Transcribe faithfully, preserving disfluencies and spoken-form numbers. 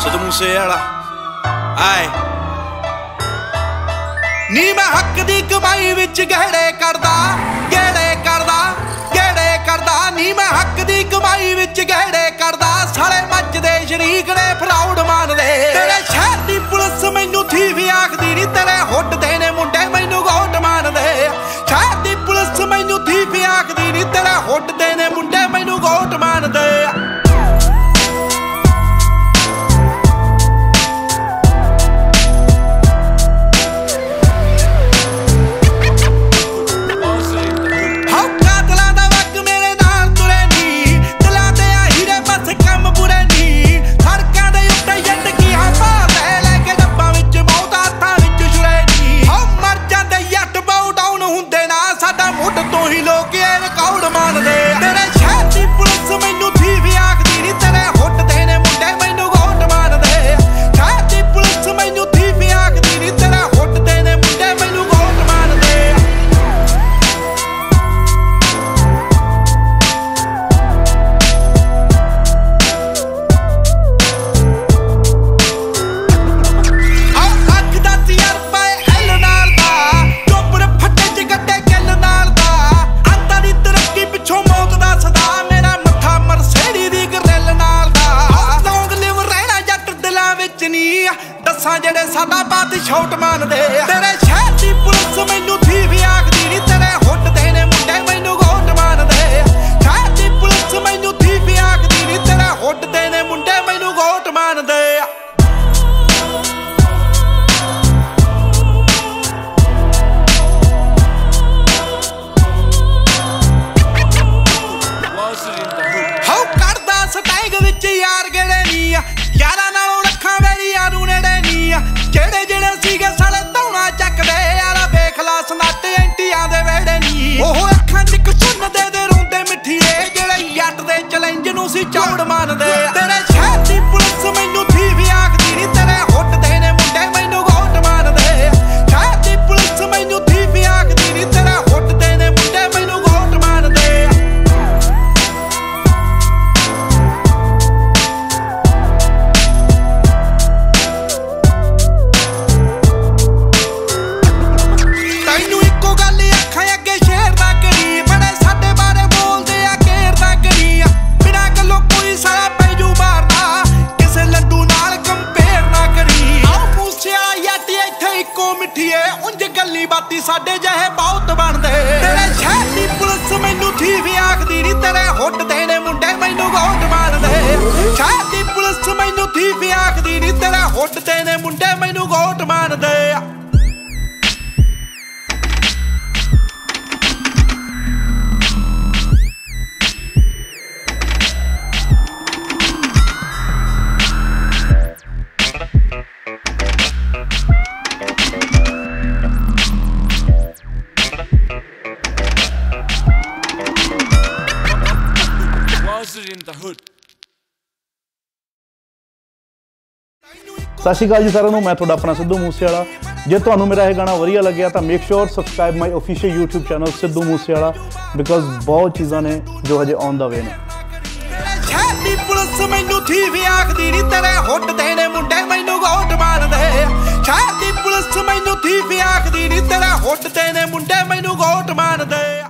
सिद्धू मूसे वाला आए नी मैं हक दी कमाई विच गहड़े करदा गेड़े करदा गेड़े करदा नी मैं हक दी कमाई विच गहड़े करदा साले मजदे शरीक ने फ्राउड मानदे तेरे शहर दी पुलिस मैनू थी भी आखदी नी तेरे हुट देने मुंडे मैनू गोट मानदे शहर दी पुलिस मैनू थी भी आखदी नी तेरे हुट देने मुंडे मैनू गोट मानदे दसा जेड़े साडा बात शॉट मानदे तेरे शहर दी पुलिस मैनू थी भी आखदी नी तेरे हुट देने मुंडे मैनू गोट मानदे शहर दी पुलिस मैनू थी भी आखदी नी तेरे हुट देने मुंडे मैनू गोट मानदे हाउ करदा स्टैग विच यार गेड़े नी यारां नालों रखां वेरी यारू नेड़े जेड़े जेड़े सीगे साले धौना चकदे यार वेख ला सनाटे एंटियां दे वेड़े नी ओह अखां च इक सुन दे दे रोंदे मिठीए जेड़े जट दे चैलेंज नूं सी चौड़ मानदे तेरे शहर दी पुलिस मैनू थी भी आखदी नी तेरे हुट देने मुंडे मैनू गोट मानदे शहर दी पुलिस मैनू थी भी आखदी नी तेरे हुट देने मुंडे मैनू गोट मानदे बाती साडे जहे बहुत बनदे तेरे शहर दी पुलिस मैनू थी भी आखदी नी तेरे हुट देने मुंडे मैनू गोट मारदे शहर दी पुलिस मैनू थी भी आखदी नी तेरे हुट देने मुंडे मैनू गोट मारदे in the hood सत श्री अकाल जी सारिਆਂ ਨੂੰ मैं ਤੁਹਾਡਾ अपना सिद्धू मूसेवाला जे ਤੁਹਾਨੂੰ मेरा यह गाना वधिया लग्या तो make sure subscribe my official YouTube channel Sidhu Moosewala because बहुत चीज़ां ने जो हजे ऑन द वे ने पुलिस मैनू थी भी आखदी नी तेरे हुट देने मुंडे मैनू गोट मारदे शहर दी पुलिस मैनू थी भी आखदी नी तेरे हुट देने मुंडे मैनू गोट मारदे।